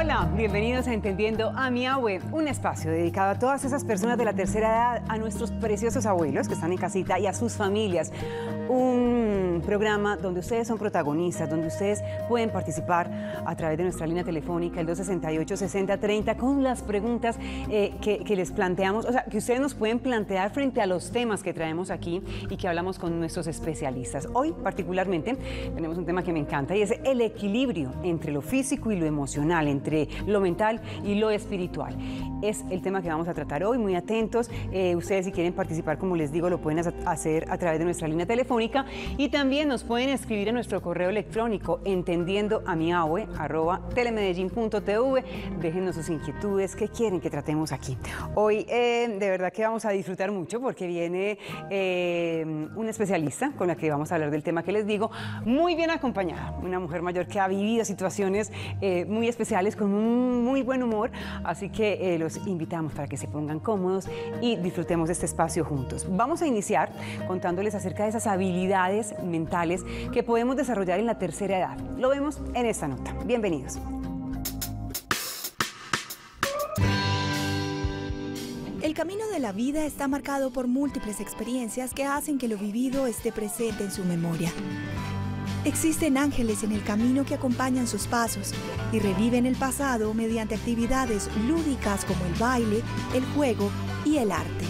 Hola, bienvenidos a Entendiendo a mi Abue, un espacio dedicado a todas esas personas de la tercera edad, a nuestros preciosos abuelos que están en casita y a sus familias. Un programa donde ustedes son protagonistas, donde ustedes pueden participar a través de nuestra línea telefónica, el 268-6030, con las preguntas que les planteamos, o sea, que ustedes nos pueden plantear frente a los temas que traemos aquí y que hablamos con nuestros especialistas. Hoy, particularmente, tenemos un tema que me encanta y es el equilibrio entre lo físico y lo emocional, entre lo mental y lo espiritual. Es el tema que vamos a tratar hoy, muy atentos. Ustedes, si quieren participar, como les digo, lo pueden hacer a través de nuestra línea telefónica y también nos pueden escribir a nuestro correo electrónico entendiendoamiabue@telemedellin.tv. Déjenos sus inquietudes, qué quieren que tratemos aquí. Hoy de verdad que vamos a disfrutar mucho porque viene una especialista con la que vamos a hablar del tema que les digo, muy bien acompañada, una mujer mayor que ha vivido situaciones muy especiales con un muy buen humor, así que los invitamos para que se pongan cómodos y disfrutemos de este espacio juntos. Vamos a iniciar contándoles acerca de esas habilidades mentales que podemos desarrollar en la tercera edad. Lo vemos en esta nota. Bienvenidos. El camino de la vida está marcado por múltiples experiencias que hacen que lo vivido esté presente en su memoria. Existen ángeles en el camino que acompañan sus pasos y reviven el pasado mediante actividades lúdicas como el baile, el juego y el arte.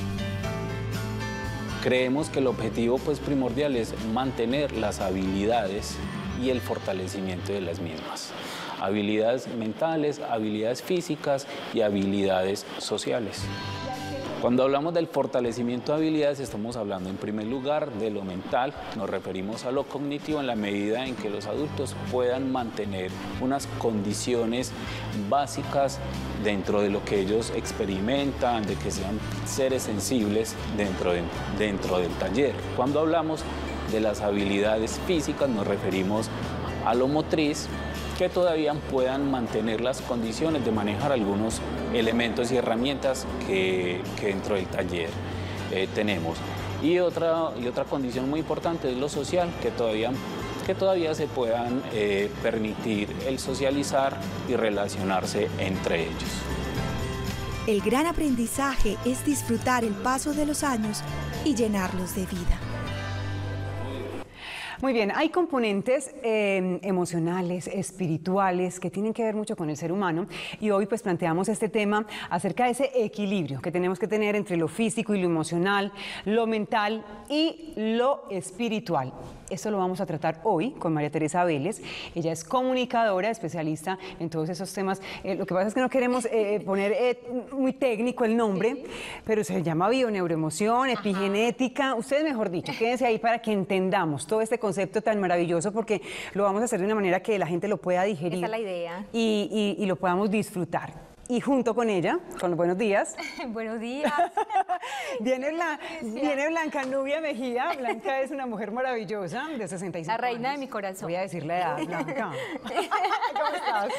Creemos que el objetivo primordial es mantener las habilidades y el fortalecimiento de las mismas. Habilidades mentales, habilidades físicas y habilidades sociales. Cuando hablamos del fortalecimiento de habilidades, estamos hablando en primer lugar de lo mental, nos referimos a lo cognitivo en la medida en que los adultos puedan mantener unas condiciones básicas dentro de lo que ellos experimentan, de que sean seres sensibles dentro del taller. Cuando hablamos de las habilidades físicas, nos referimos a lo motriz, que todavía puedan mantener las condiciones de manejar algunos elementos y herramientas que dentro del taller tenemos. Y otra condición muy importante es lo social, que todavía se puedan permitir el socializar y relacionarse entre ellos. El gran aprendizaje es disfrutar el paso de los años y llenarlos de vida. Muy bien, hay componentes emocionales, espirituales, que tienen que ver mucho con el ser humano y hoy pues planteamos este tema acerca de ese equilibrio que tenemos que tener entre lo físico y lo emocional, lo mental y lo espiritual. Eso lo vamos a tratar hoy con María Teresa Vélez. Ella es comunicadora, especialista en todos esos temas. Lo que pasa es que no queremos poner muy técnico el nombre, pero se llama bioneuroemoción, epigenética. Ustedes, mejor dicho, quédense ahí para que entendamos todo este concepto tan maravilloso, porque lo vamos a hacer de una manera que la gente lo pueda digerir. Esa es la idea. Y lo podamos disfrutar. Y junto con ella, con los buenos días. Buenos días. viene Blanca Nubia Mejía. Blanca es una mujer maravillosa de 65 La reina años. de mi corazón. Voy a decir la edad, Blanca. ¿Cómo estás?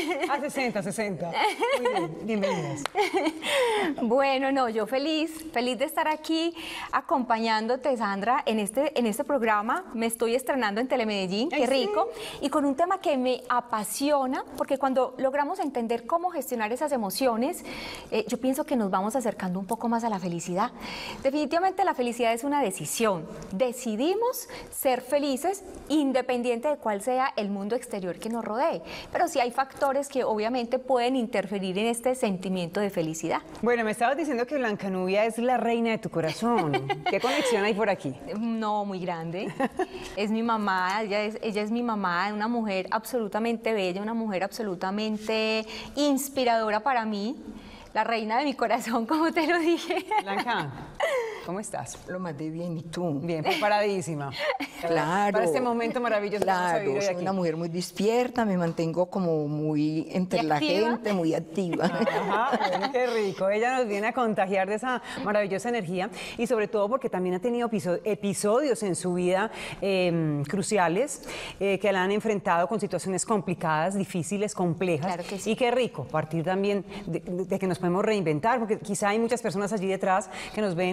60. Muy bien, bienvenidas. Bueno, no, yo feliz de estar aquí acompañándote, Sandra, en este programa. Me estoy estrenando en Telemedellín, qué rico. Sí. Y con un tema que me apasiona, porque cuando logramos entender cómo gestionar esas emociones, yo pienso que nos vamos acercando un poco más a la felicidad. Definitivamente la felicidad es una decisión. Decidimos ser felices independiente de cuál sea el mundo exterior que nos rodee. Pero sí hay factores que obviamente pueden interferir en este sentimiento de felicidad. Bueno, me estabas diciendo que Blanca Nubia es la reina de tu corazón. ¿Qué conexión hay por aquí? No, muy grande. Es mi mamá, ella es mi mamá, una mujer absolutamente bella, una mujer absolutamente inspiradora para mí, la reina de mi corazón, como te lo dije. Blanca, ¿cómo estás? Lo más de bien, ¿y tú? Bien, preparadísima. Claro. Para este momento maravilloso. Claro, soy una mujer muy despierta, me mantengo como muy entre la gente, muy activa. Ajá, bueno, qué rico. Ella nos viene a contagiar de esa maravillosa energía y sobre todo porque también ha tenido episodios en su vida cruciales que la han enfrentado con situaciones complicadas, difíciles, complejas. Claro que sí. Y qué rico partir también de que nos podemos reinventar, porque quizá hay muchas personas allí detrás que nos ven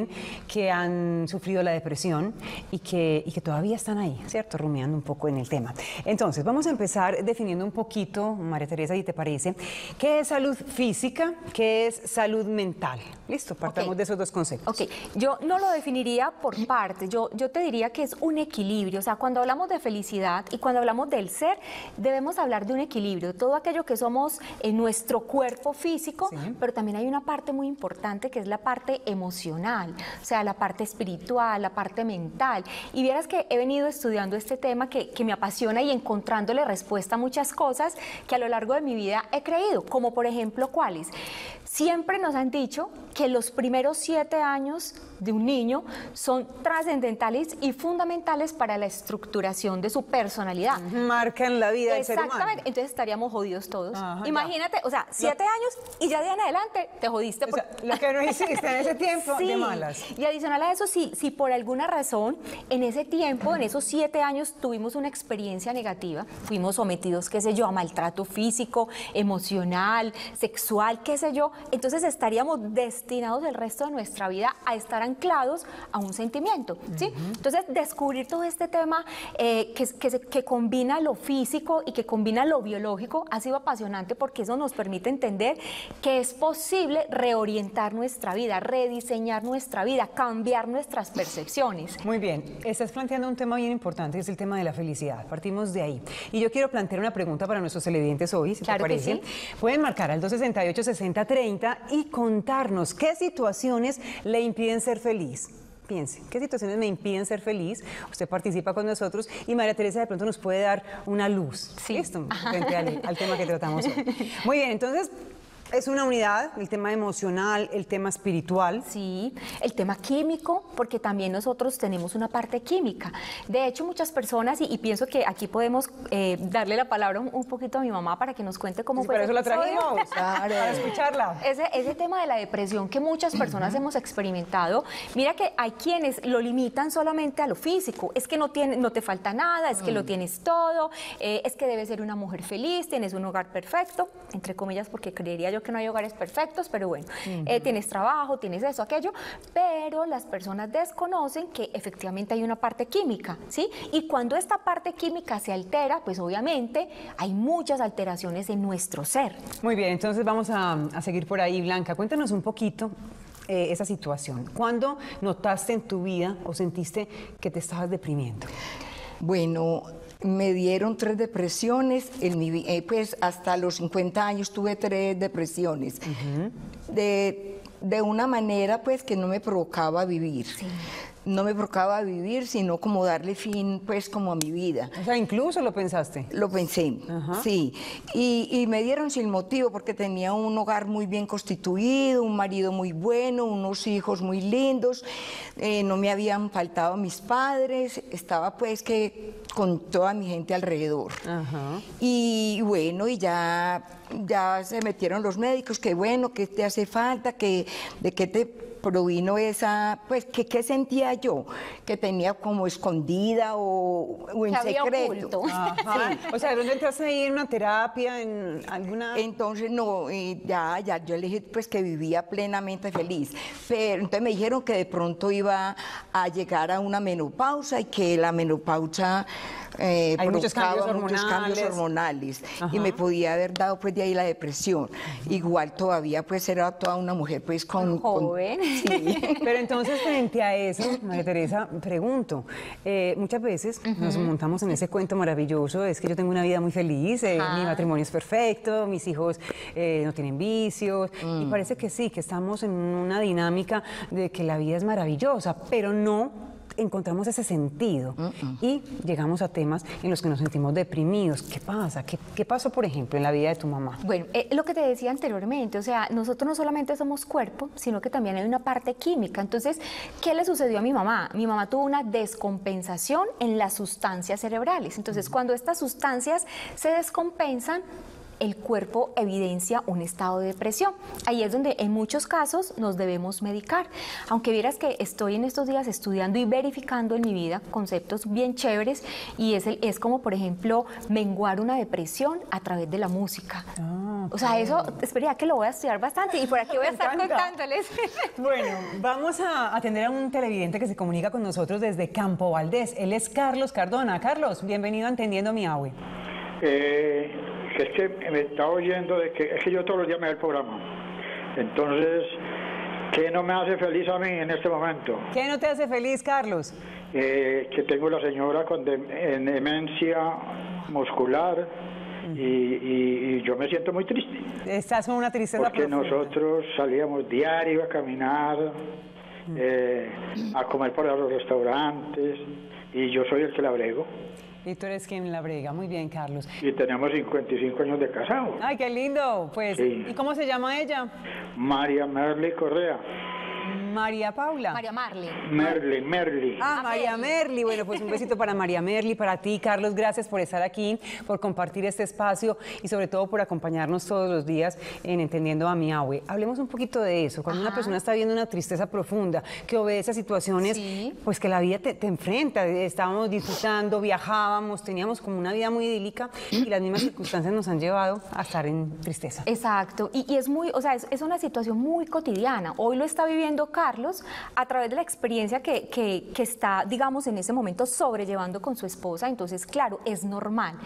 que han sufrido la depresión y que todavía están ahí, ¿cierto? Rumiando un poco en el tema. Entonces, vamos a empezar definiendo un poquito, María Teresa, ¿y te parece? ¿Qué es salud física? ¿Qué es salud mental? Listo, partamos de esos dos conceptos. Ok, yo no lo definiría por partes, yo te diría que es un equilibrio, o sea, cuando hablamos de felicidad y cuando hablamos del ser, debemos hablar de un equilibrio, todo aquello que somos en nuestro cuerpo físico, pero también hay una parte muy importante que es la parte emocional, o sea, la parte espiritual, la parte mental, y vieras que he venido estudiando este tema que me apasiona y encontrándole respuesta a muchas cosas que a lo largo de mi vida he creído, como por ejemplo, ¿cuáles? Siempre nos han dicho que los primeros 7 años de un niño son trascendentales y fundamentales para la estructuración de su personalidad. Marcan la vida del ser humano. Exactamente, entonces estaríamos jodidos todos. Ajá, imagínate, o sea, 7 años y ya de en adelante te jodiste. O sea, lo que no hiciste en ese tiempo, sí, de malas. Y adicional a eso, si por alguna razón en ese tiempo, en esos 7 años, tuvimos una experiencia negativa, fuimos sometidos, qué sé yo, a maltrato físico, emocional, sexual, qué sé yo, entonces estaríamos destinados el resto de nuestra vida a estar anclados a un sentimiento, ¿sí? Entonces, descubrir todo este tema que combina lo físico y que combina lo biológico ha sido apasionante porque eso nos permite entender que es posible reorientar nuestra vida, rediseñar nuestra vida, cambiar nuestras percepciones. Muy bien, estás planteando un tema bien importante, que es el tema de la felicidad. Partimos de ahí. Y yo quiero plantear una pregunta para nuestros televidentes hoy, si claro te parece. Que sí. Pueden marcar al 268-6030 y contarnos qué situaciones le impiden ser feliz. Piense, ¿qué situaciones me impiden ser feliz? Usted participa con nosotros y María Teresa de pronto nos puede dar una luz. Sí. ¿Listo? Frente al tema que tratamos hoy. Muy bien, entonces es una unidad, el tema emocional, el tema espiritual. Sí, el tema químico, porque también nosotros tenemos una parte química. De hecho, muchas personas, y pienso que aquí podemos darle la palabra un poquito a mi mamá para que nos cuente cómo fue. Por eso la episodio. trajimos, para escucharla. Ese tema de la depresión que muchas personas hemos experimentado, mira que hay quienes lo limitan solamente a lo físico, es que no te falta nada, es que lo tienes todo, es que debes ser una mujer feliz, tienes un hogar perfecto, entre comillas, porque creería yo que no hay hogares perfectos, pero bueno, tienes trabajo, tienes eso, aquello, pero las personas desconocen que efectivamente hay una parte química, ¿sí? Y cuando esta parte química se altera, pues obviamente hay muchas alteraciones en nuestro ser. Muy bien, entonces vamos a seguir por ahí. Blanca, cuéntanos un poquito esa situación. ¿Cuándo notaste en tu vida o sentiste que te estabas deprimiendo? Bueno, me dieron 3 depresiones, pues hasta los 50 años tuve 3 depresiones, de una manera pues que no me provocaba vivir. Sí. No me provocaba vivir, sino como darle fin, pues, como a mi vida. O sea, incluso lo pensaste. Lo pensé, sí. Y me dieron sin motivo, porque tenía un hogar muy bien constituido, un marido muy bueno, unos hijos muy lindos, no me habían faltado mis padres, estaba pues que con toda mi gente alrededor. Y bueno, y ya se metieron los médicos, que bueno, que te hace falta, de qué te provino esa, pues, ¿qué sentía yo? Que tenía como escondida o en secreto. Sí. O sea, ¿dónde entraste ahí en una terapia, en alguna...? Entonces, no, ya, yo le dije, pues, que vivía plenamente feliz. Pero entonces me dijeron que de pronto iba a llegar a una menopausa y que la menopausa provocaba muchos cambios hormonales. Y me podía haber dado, pues, de ahí la depresión. Igual todavía, pues, era toda una mujer, pues, joven. Sí. Pero entonces, frente a eso, María Teresa, pregunto, muchas veces nos montamos en ese cuento maravilloso, es que yo tengo una vida muy feliz, mi matrimonio es perfecto, mis hijos no tienen vicios, y parece que sí, que estamos en una dinámica de que la vida es maravillosa, pero no encontramos ese sentido y llegamos a temas en los que nos sentimos deprimidos. ¿Qué pasa? ¿Qué pasó, por ejemplo, en la vida de tu mamá? Bueno, lo que te decía anteriormente, o sea, nosotros no solamente somos cuerpo, sino que también hay una parte química. Entonces, ¿qué le sucedió a mi mamá? Mi mamá tuvo una descompensación en las sustancias cerebrales. Entonces, cuando estas sustancias se descompensan, el cuerpo evidencia un estado de depresión. Ahí es donde en muchos casos nos debemos medicar. Aunque vieras que estoy en estos días estudiando y verificando en mi vida conceptos bien chéveres y es como, por ejemplo, menguar una depresión a través de la música. O sea, eso, espera que lo voy a estudiar bastante y por aquí voy a estar contándoles. Bueno, vamos a atender a un televidente que se comunica con nosotros desde Campo Valdés. Él es Carlos Cardona. Carlos, bienvenido a Entendiendo mi Abue. Es que me estaba oyendo es que yo todos los días me veo el programa. Entonces, ¿qué no me hace feliz a mí en este momento? ¿Qué no te hace feliz, Carlos? Que tengo la señora con demencia muscular y yo me siento muy triste. Estás con una tristeza porque profunda. Nosotros salíamos diario a caminar, a comer por los restaurantes y yo soy el que la brego. Y tú eres quien la brega. Muy bien, Carlos. Y tenemos 55 años de casado. ¡Ay, qué lindo! Pues, sí. ¿Y cómo se llama ella? María Merly Correa. María Paula. María Marley. Merly. Ah, María Merly. Bueno, pues un besito para María Merly, para ti, Carlos. Gracias por estar aquí, por compartir este espacio y sobre todo por acompañarnos todos los días en Entendiendo a mi Abue. Hablemos un poquito de eso. Cuando una persona está viviendo una tristeza profunda, que obedece a situaciones, pues que la vida te enfrenta. Estábamos disfrutando, viajábamos, teníamos como una vida muy idílica y las mismas circunstancias nos han llevado a estar en tristeza. Exacto. Y es muy, o sea, es una situación muy cotidiana. Hoy lo está viviendo Carlos a través de la experiencia que está, digamos, en ese momento sobrellevando con su esposa. Entonces, claro, es normal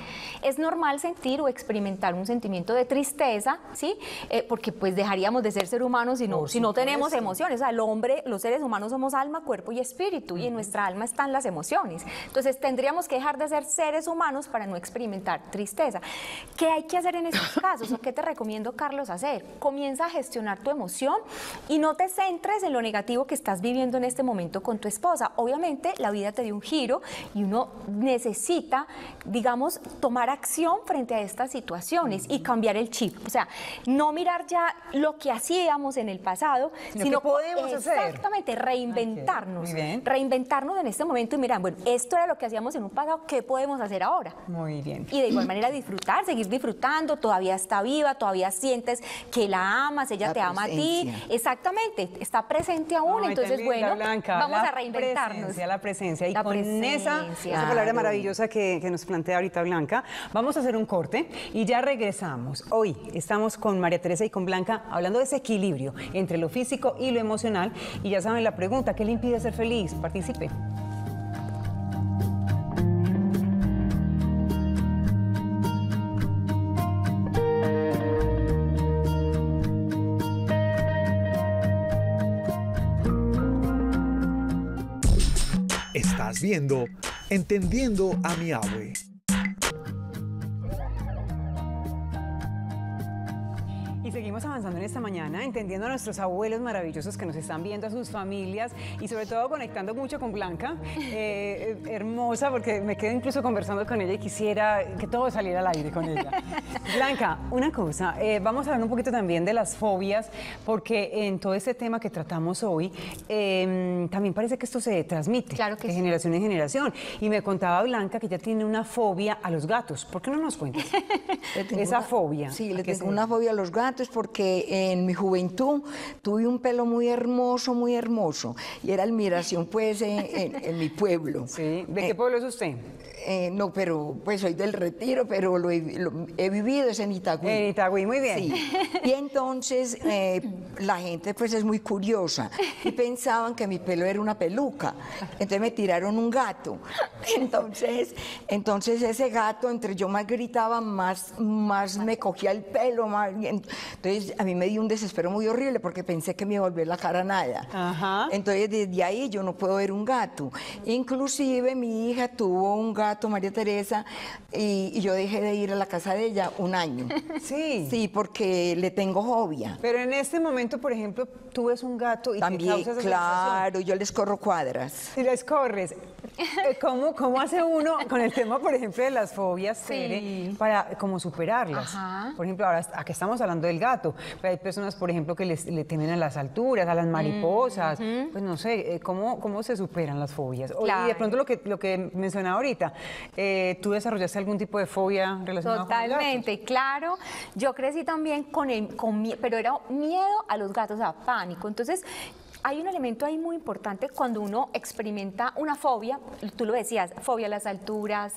sentir o experimentar un sentimiento de tristeza, ¿sí? Porque pues dejaríamos de ser humanos si no tenemos emociones. O sea, el hombre, los seres humanos somos alma, cuerpo y espíritu, y en nuestra alma están las emociones. Entonces, tendríamos que dejar de ser seres humanos para no experimentar tristeza. ¿Qué hay que hacer en estos casos? ¿O qué te recomiendo, Carlos, hacer? Comienza a gestionar tu emoción y no te centres en lo negativo que estás viviendo en este momento con tu esposa. Obviamente la vida te dio un giro y uno necesita, digamos, tomar acción frente a estas situaciones y cambiar el chip. O sea, no mirar ya lo que hacíamos en el pasado, sino que podemos hacer. Exactamente, reinventarnos. Muy bien. Reinventarnos en este momento y mirar, bueno, esto era lo que hacíamos en un pasado, ¿qué podemos hacer ahora? Muy bien. Y de igual manera disfrutar, seguir disfrutando, todavía está viva, todavía sientes que la amas, ella te ama a ti. Exactamente, está presente aún, entonces bueno, Blanca, vamos a reinventarnos. La presencia. Y La con esa palabra maravillosa que nos plantea ahorita Blanca, vamos a hacer un corte y ya regresamos. Hoy estamos con María Teresa y con Blanca hablando de ese equilibrio entre lo físico y lo emocional. Y ya saben la pregunta, ¿qué le impide ser feliz? Participe. Estás viendo Entendiendo a mi Abue. Y seguimos avanzando en esta mañana, entendiendo a nuestros abuelos maravillosos que nos están viendo, a sus familias y sobre todo conectando mucho con Blanca, hermosa, porque me quedo incluso conversando con ella y quisiera que todo saliera al aire con ella. Blanca, una cosa, vamos a hablar un poquito también de las fobias, porque en todo este tema que tratamos hoy, también parece que esto se transmite de generación en generación. Y me contaba Blanca que ella tiene una fobia a los gatos. ¿Por qué no nos cuentas esa fobia? Sí, le tengo una fobia a los gatos porque en mi juventud tuve un pelo muy hermoso, y era admiración pues en mi pueblo. Sí. ¿De qué pueblo es usted? No, pero pues soy del Retiro, pero lo he vivido, es en Itagüí. En Itagüí, muy bien. Sí. Y entonces la gente pues es muy curiosa y pensaban que mi pelo era una peluca. Entonces me tiraron un gato. Entonces ese gato, entre yo más gritaba, más me cogía el pelo. Entonces a mí me dio un desespero muy horrible porque pensé que me iba a volver la cara nada. Ajá. Entonces desde ahí yo no puedo ver un gato. Inclusive mi hija tuvo un gato, María Teresa, y yo dejé de ir a la casa de ella un año. Sí. Sí, porque le tengo fobia. Pero en este momento, por ejemplo, tú ves un gato y también, te causas esa claro, yo les corro cuadras. Y les corres. ¿Cómo hace uno con el tema, por ejemplo, de las fobias, Tere, para como superarlas? Ajá. Por ejemplo, ahora aquí estamos hablando del gato, pero hay personas, por ejemplo, que le temen a las alturas, a las mariposas. Pues no sé, ¿cómo se superan las fobias? Claro. Y de pronto lo que mencionaba ahorita, ¿tú desarrollaste algún tipo de fobia relacionada con los gatos? Totalmente, claro. Yo crecí también pero era miedo a los gatos, o sea, pánico. Entonces, hay un elemento ahí muy importante cuando uno experimenta una fobia, tú lo decías, fobia a las alturas,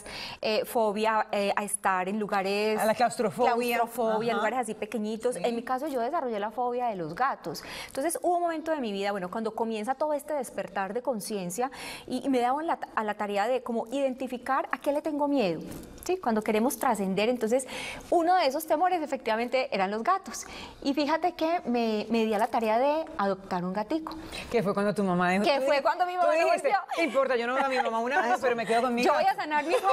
fobia a estar en lugares... A la claustrofobia. Claustrofobia, lugares así pequeñitos. Sí. En mi caso yo desarrollé la fobia de los gatos. Entonces hubo un momento de mi vida, bueno, cuando comienza todo este despertar de conciencia y me daban a la tarea de como identificar a qué le tengo miedo, ¿sí? Cuando queremos trascender, entonces uno de esos temores efectivamente eran los gatos. Y fíjate que me di a la tarea de adoptar un gatico. ¿Qué fue cuando tu mamá dijo? ¿Qué fue cuando mi mamá dijiste, no importa, yo no veo a mi mamá una vez, pero me quedo con mi gato. Yo voy a sanar mi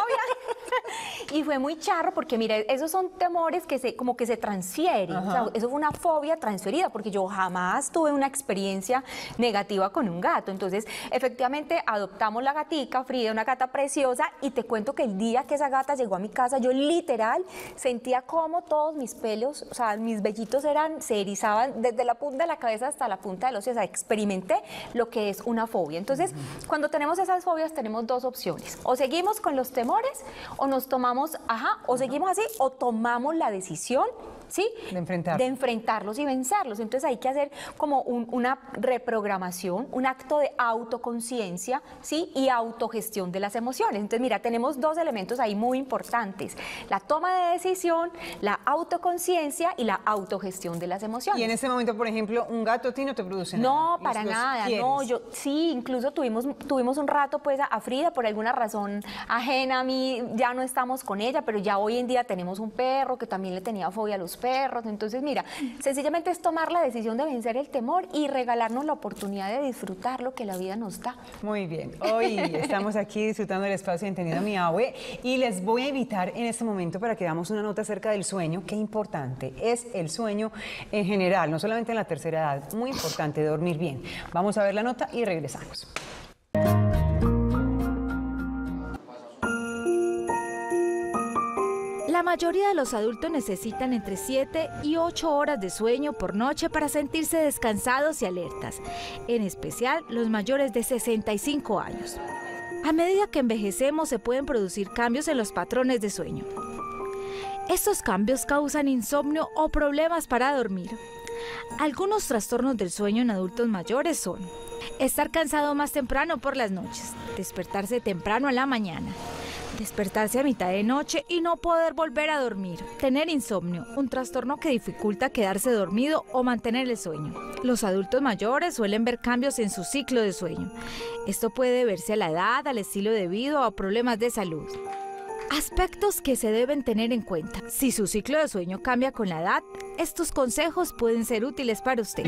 fobia. Y fue muy charro porque, mira, esos son temores que como que se transfieren. O sea, eso fue una fobia transferida porque yo jamás tuve una experiencia negativa con un gato. Entonces, efectivamente, adoptamos la gatica, Frida, una gata preciosa, y te cuento que el día que esa gata llegó a mi casa, yo literal sentía como todos mis pelos, o sea, mis vellitos se erizaban desde la punta de la cabeza hasta la punta de los pies. O sea, experimenté lo que es una fobia. Entonces, cuando tenemos esas fobias, tenemos dos opciones. O seguimos con los temores, o nos tomamos, o seguimos así, o tomamos la decisión, ¿sí? De enfrentarlos y vencerlos. Entonces hay que hacer como una reprogramación, un acto de autoconciencia, ¿sí? Y autogestión de las emociones. Entonces, mira, tenemos dos elementos ahí muy importantes: la toma de decisión, la autoconciencia y la autogestión de las emociones. Y en ese momento, por ejemplo, un gato a ti no te produce nada. No, para nada. No, yo sí, incluso tuvimos un rato pues a Frida por alguna razón ajena a mí, ya no estamos con ella, pero ya hoy en día tenemos un perro que también le tenía fobia a los perros. Entonces, mira, sencillamente es tomar la decisión de vencer el temor y regalarnos la oportunidad de disfrutar lo que la vida nos da. Muy bien, hoy estamos aquí disfrutando del espacio de Entendiendo a mi Abue y les voy a invitar en este momento para que damos una nota acerca del sueño. Qué importante es el sueño en general, no solamente en la tercera edad, muy importante dormir bien. Vamos a ver la nota y regresamos. La mayoría de los adultos necesitan entre 7 y 8 horas de sueño por noche para sentirse descansados y alertas, en especial los mayores de 65 años. A medida que envejecemos se pueden producir cambios en los patrones de sueño. Estos cambios causan insomnio o problemas para dormir. Algunos trastornos del sueño en adultos mayores son: estar cansado más temprano por las noches, despertarse temprano a la mañana, despertarse a mitad de noche y no poder volver a dormir, tener insomnio, un trastorno que dificulta quedarse dormido o mantener el sueño. Los adultos mayores suelen ver cambios en su ciclo de sueño. Esto puede deberse a la edad, al estilo de vida o a problemas de salud. Aspectos que se deben tener en cuenta. Si su ciclo de sueño cambia con la edad, estos consejos pueden ser útiles para usted.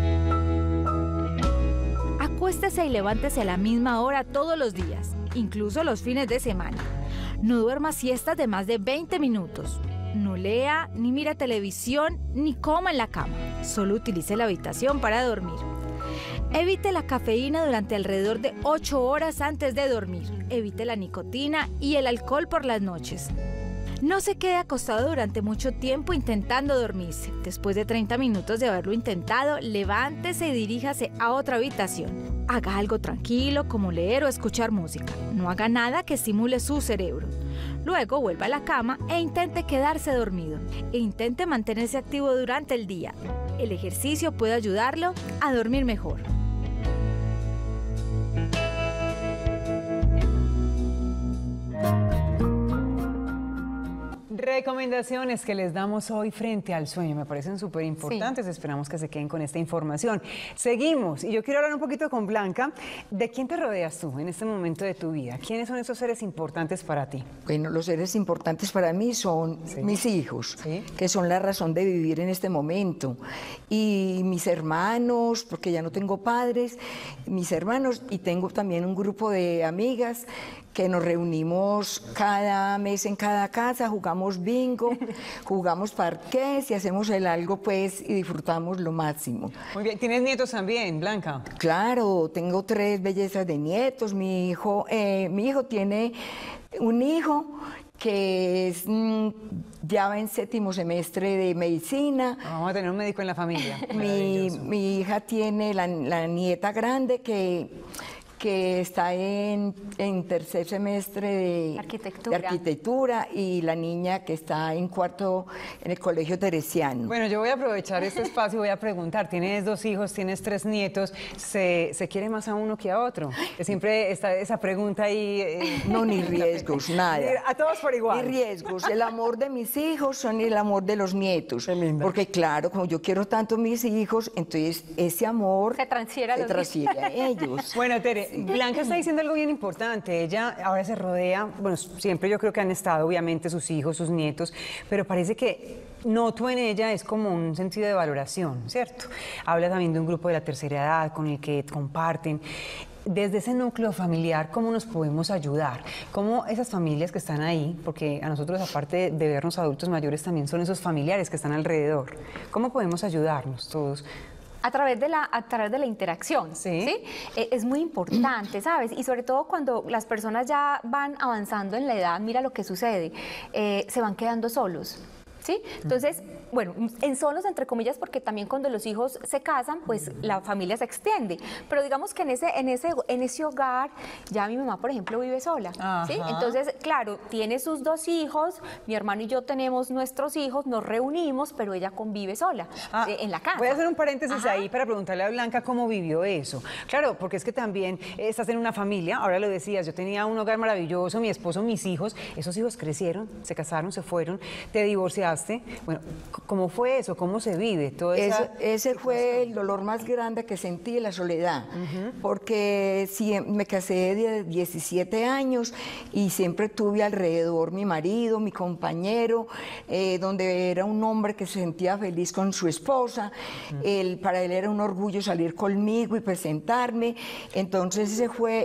Acuéstese y levántese a la misma hora todos los días, incluso los fines de semana. No duerma siestas de más de 20 minutos. No lea, ni mire televisión, ni coma en la cama. Solo utilice la habitación para dormir. Evite la cafeína durante alrededor de 8 horas antes de dormir. Evite la nicotina y el alcohol por las noches. No se quede acostado durante mucho tiempo intentando dormirse. Después de 30 minutos de haberlo intentado, levántese y diríjase a otra habitación. Haga algo tranquilo como leer o escuchar música. No haga nada que estimule su cerebro. Luego vuelva a la cama e intente quedarse dormido. E intente mantenerse activo durante el día. El ejercicio puede ayudarlo a dormir mejor. Recomendaciones que les damos hoy frente al sueño me parecen súper importantes. Sí. Esperamos que se queden con esta información. Seguimos y yo quiero hablar un poquito con Blanca. ¿De quién te rodeas tú en este momento de tu vida? ¿Quiénes son esos seres importantes para ti? Bueno, los seres importantes para mí son mis hijos, que son la razón de vivir en este momento. Y mis hermanos, porque ya no tengo padres, mis hermanos, y tengo también un grupo de amigas que nos reunimos cada mes en cada casa, jugamos bingo, jugamos parqués y hacemos el algo pues y disfrutamos lo máximo. Muy bien, ¿tienes nietos también, Blanca? Claro, tengo 3 bellezas de nietos. Mi hijo tiene un hijo que es, ya va en 7º semestre de medicina. Vamos a tener un médico en la familia. Mi hija tiene la nieta grande que que está en tercer semestre de arquitectura, y la niña que está en cuarto en el Colegio Teresiano. Bueno, yo voy a aprovechar este espacio y voy a preguntar, tienes 2 hijos, tienes 3 nietos, ¿se quiere más a uno que a otro? Que siempre está esa pregunta ahí. No, ni riesgos, nada. A todos por igual. Ni riesgos. El amor de mis hijos son el amor de los nietos. Qué linda. Porque claro, como yo quiero tanto a mis hijos, entonces ese amor se transfiere a ellos. Bueno, Tere, Blanca está diciendo algo bien importante. Ella ahora se rodea, bueno, siempre yo creo que han estado obviamente sus hijos, sus nietos, pero parece que noto en ella es como un sentido de valoración, ¿cierto? Habla también de un grupo de la tercera edad con el que comparten. Desde ese núcleo familiar, ¿cómo nos podemos ayudar? ¿Cómo esas familias que están ahí, porque a nosotros aparte de vernos adultos mayores también son esos familiares que están alrededor, ¿cómo podemos ayudarnos todos? A través de la interacción, ¿sí? Es muy importante, ¿sabes? Y sobre todo cuando las personas ya van avanzando en la edad, mira lo que sucede, se van quedando solos, ¿sí? Entonces, bueno, en solos entre comillas, porque también cuando los hijos se casan, pues la familia se extiende. Pero digamos que en ese hogar, ya mi mamá, por ejemplo, vive sola, ¿sí? Entonces, claro, tiene sus 2 hijos, mi hermano y yo tenemos nuestros hijos, nos reunimos, pero ella convive sola en la casa. Voy a hacer un paréntesis ahí para preguntarle a Blanca cómo vivió eso. Claro, porque es que también estás en una familia, ahora lo decías, yo tenía un hogar maravilloso, mi esposo, mis hijos, esos hijos crecieron, se casaron, se fueron, te divorciaste. Bueno, ¿cómo fue eso? ¿Cómo se vive todo eso? Ese fue el dolor más grande que sentí, la soledad, porque me casé de 17 años y siempre tuve alrededor mi marido, mi compañero, donde era un hombre que se sentía feliz con su esposa, para él era un orgullo salir conmigo y presentarme, entonces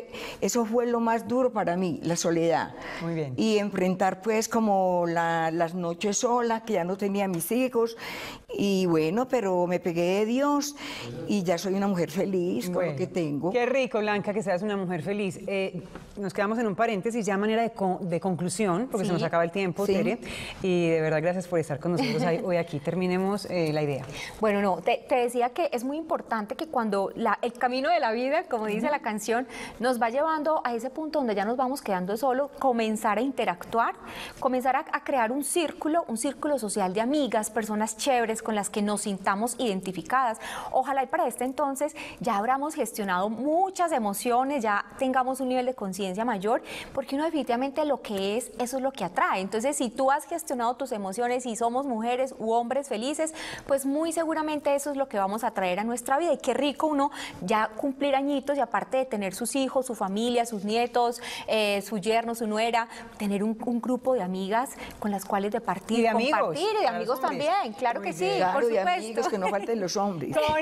eso fue lo más duro para mí, la soledad. Muy bien. Y enfrentar pues como las noches sola, que ya no tenía mis hijos, y bueno, pero me pegué de Dios y ya soy una mujer feliz con lo que tengo. Qué rico, Blanca, que seas una mujer feliz. Nos quedamos en un paréntesis ya a manera de conclusión, porque se nos acaba el tiempo, Tere, y de verdad gracias por estar con nosotros hoy aquí. Terminemos la idea. Bueno, no, te decía que es muy importante que cuando el camino de la vida, como dice la canción, nos va llevando a ese punto donde ya nos vamos quedando solos, comenzar a interactuar, comenzar a crear un círculo social de amigas, personas chéveres con las que nos sintamos identificadas. Ojalá y para este entonces ya habramos gestionado muchas emociones, ya tengamos un nivel de conciencia mayor, porque uno definitivamente lo que es, eso es lo que atrae. Entonces, si tú has gestionado tus emociones y somos mujeres u hombres felices, pues muy seguramente eso es lo que vamos a traer a nuestra vida. Y qué rico uno ya cumplir añitos y aparte de tener sus hijos, su familia, sus nietos, su yerno, su nuera, tener un grupo de amigas con las cuales compartir, y de amigos también, claro que sí, claro, por supuesto. De amigos, que no falten los hombres. Con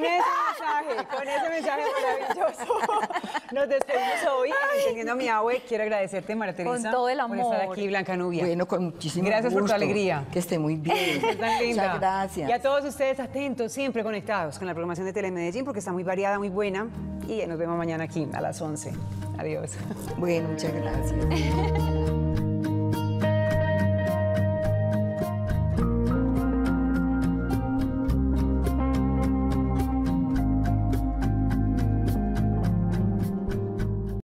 ese mensaje maravilloso, nos despedimos hoy en Entendiendo a mi Abue. Quiero agradecerte, María Teresa, con todo el amor, por estar aquí, Blanca Nubia. Bueno, con muchísimo gracias gusto. por tu alegría. Que esté muy bien. Muchas gracias. Y a todos ustedes atentos, siempre conectados con la programación de Telemedellín, porque está muy variada, muy buena. Y nos vemos mañana aquí a las 11. Adiós. Bueno, muchas gracias.